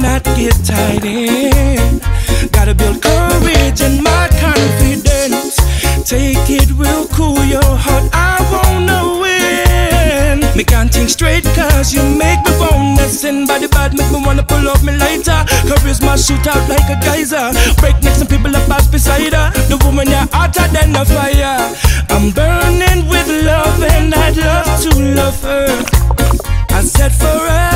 not get tied in. Gotta build courage and my confidence. Take it real cool, your heart, I wanna win. Me can't think straight cause you make me bonus. And body bad make me wanna pull up me lighter. Charisma shoot out like a geyser. Break necks and people up pass beside her. The woman you're hotter than a fire. I'm burning with love and I'd love to love her. I said forever.